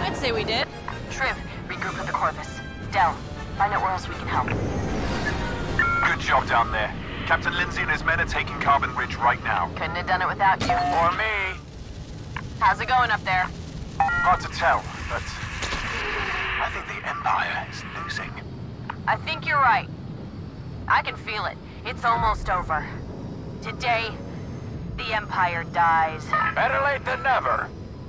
I'd say we did. Triv, regroup with the Corvus. Del, find out where else we can help. Good job down there. Captain Lindsay and his men are taking Carbon Ridge right now. Couldn't have done it without you. Or me. How's it going up there? Hard to tell, but I think the Empire is losing. I think you're right. I can feel it. It's almost over. Today, the Empire dies. Better late than never.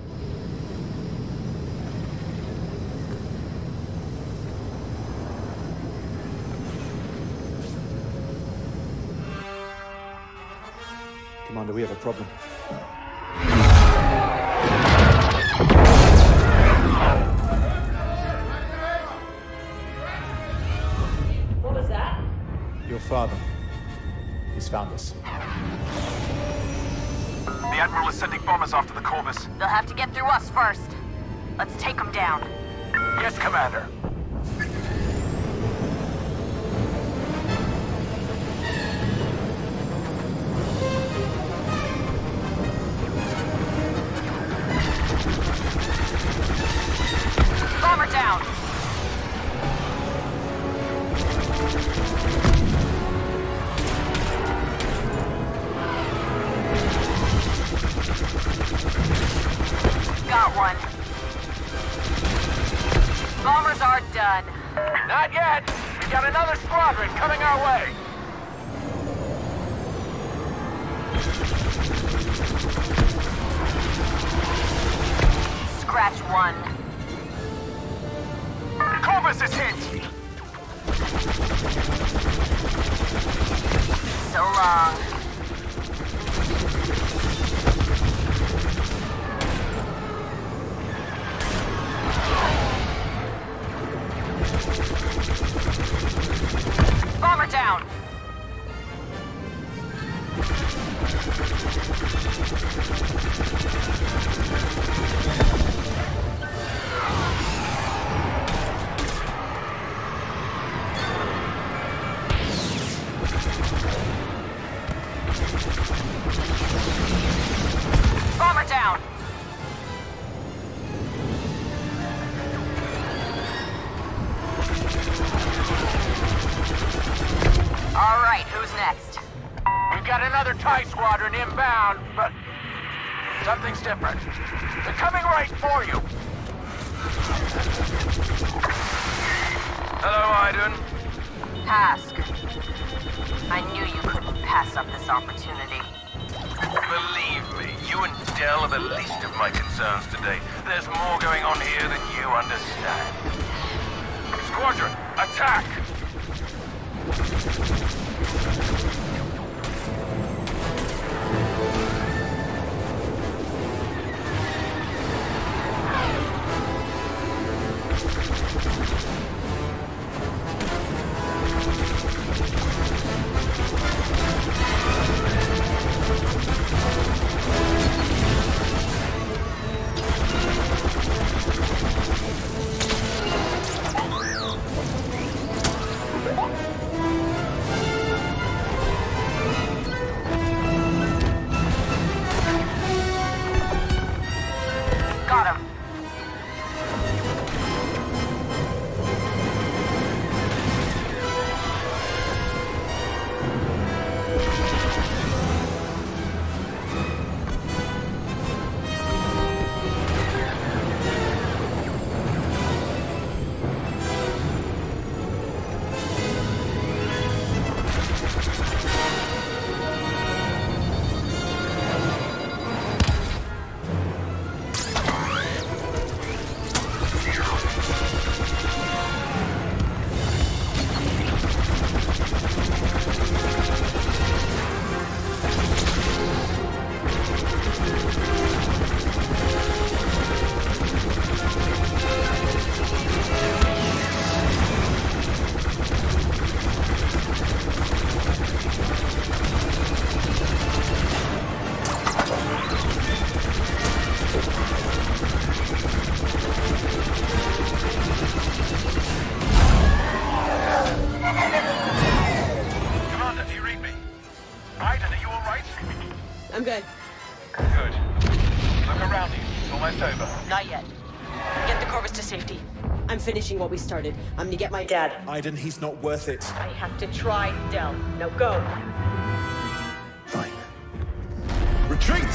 Commander, we have a problem. What was that? Your father. He's found us. The Admiral is sending bombers after the Corvus. They'll have to get through us first. Let's take them down. Yes, Commander. Bomber down! Got one. Bombers are done. Not yet. We got another squadron coming our way. Scratch one. Corvus is hit. So long. Bomber down! Bomber down! All right, who's next? We've got another TIE squadron inbound, but something's different. They're coming right for you. Hello, Iden. Task. I knew you couldn't pass up this opportunity. Believe me, you and Del are the least of my concerns today. There's more going on here than you understand. Squadron, attack! Corvus to safety. I'm finishing what we started. I'm gonna get my dad. Aiden, he's not worth it. I have to try, Del. Now go. Fine. Retreat!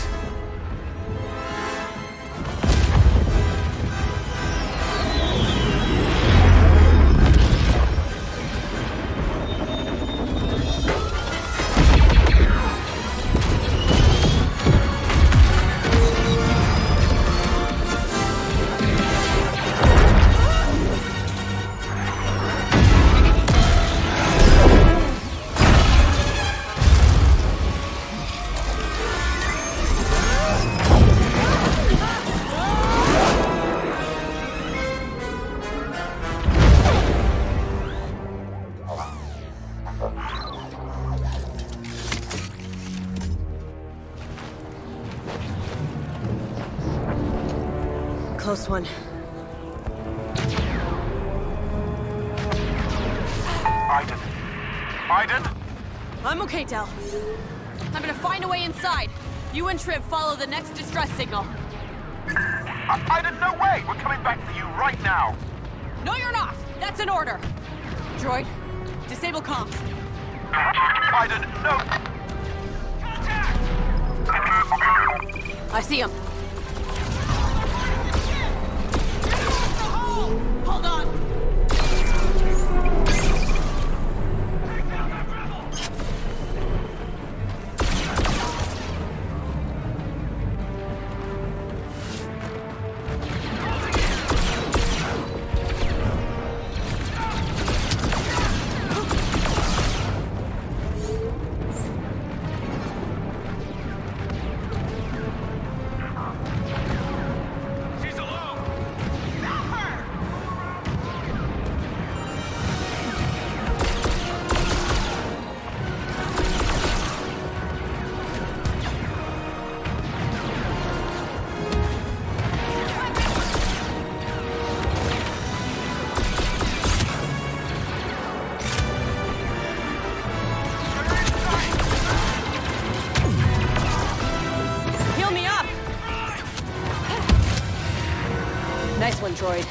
Close one. Aiden. Aiden? I'm okay, Del. I'm gonna find a way inside. You and Triv follow the next distress signal. Aiden, no way! We're coming back for you right now! No, you're not! That's an order! Droid, disable comms. Aiden, no! I see him. Hold on! Nice one, Droid.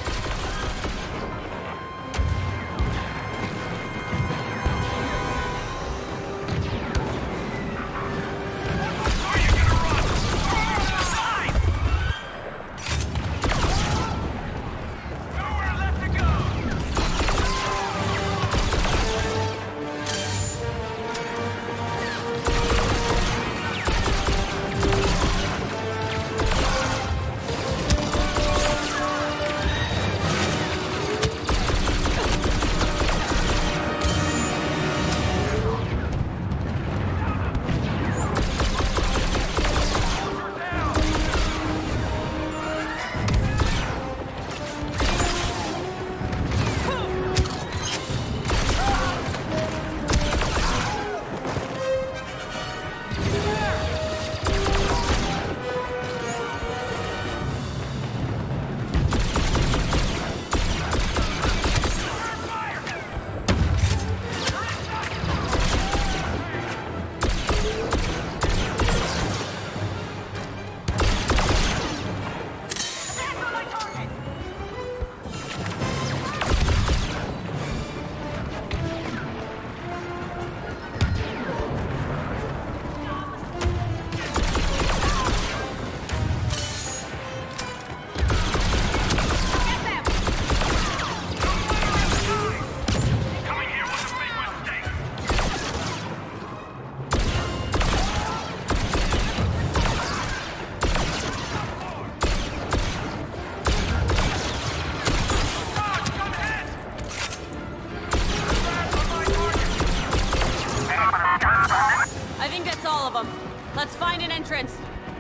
Let's find an entrance.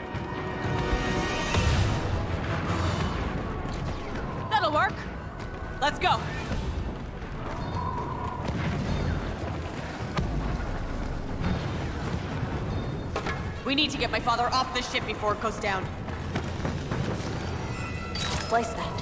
That'll work. Let's go. We need to get my father off this ship before it goes down. Slice that.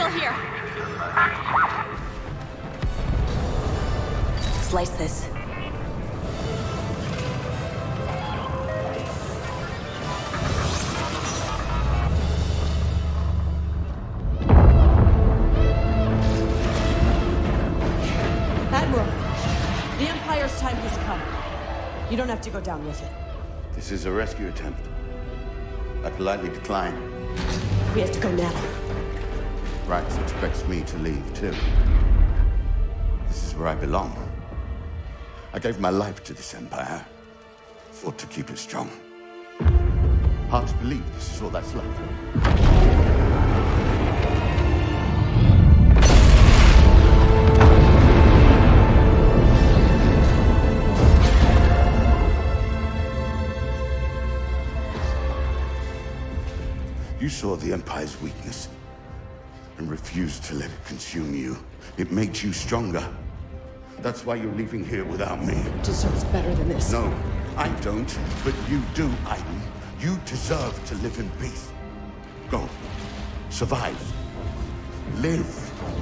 still here. Slice this. Admiral, the Empire's time has come. You don't have to go down with it. This is a rescue attempt. I politely decline. We have to go now. Rax expects me to leave, too. This is where I belong. I gave my life to this Empire. Fought to keep it strong. Hard to believe this is all that's left. You saw the Empire's weakness and refused to let it consume you. It makes you stronger. That's why you're leaving here without me. Deserves better than this. No, I don't, but you do, Aiden. You deserve to live in peace. Go. Survive. Live.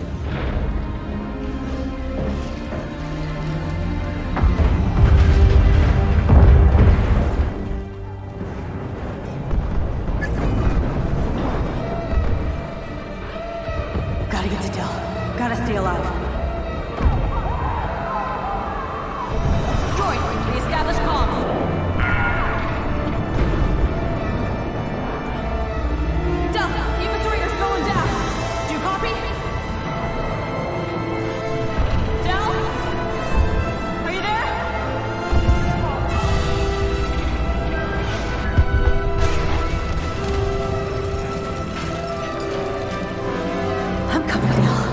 Gotta get to Del. Gotta stay alive. Droid, reestablish comms. Del, eviscerator's going down. Do you copy? Del? Are you there? I'm coming, Del.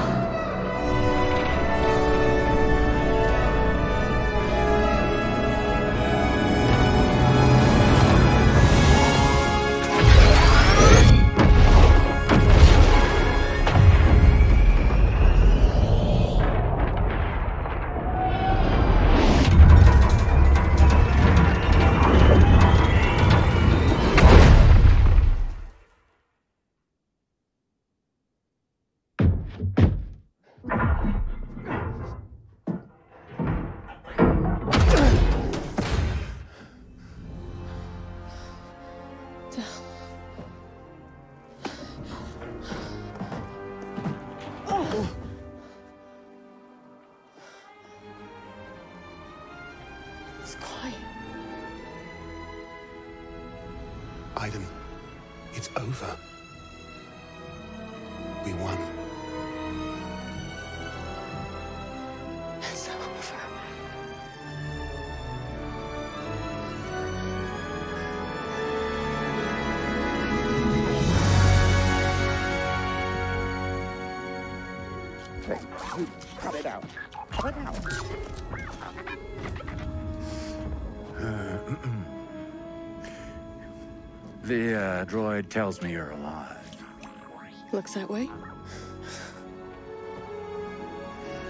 Sky. Aiden, it's over. We won. It's over. Cut it out. Cut it out. The droid tells me you're alive. Looks that way.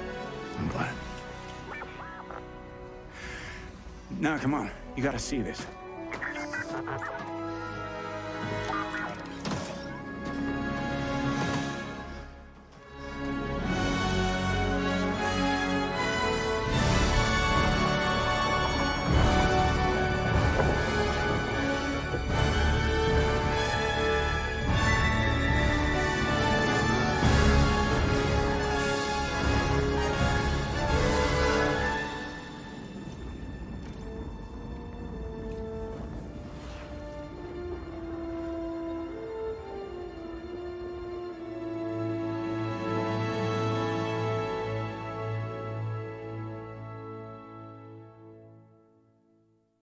I'm glad. Now, come on. You gotta see this.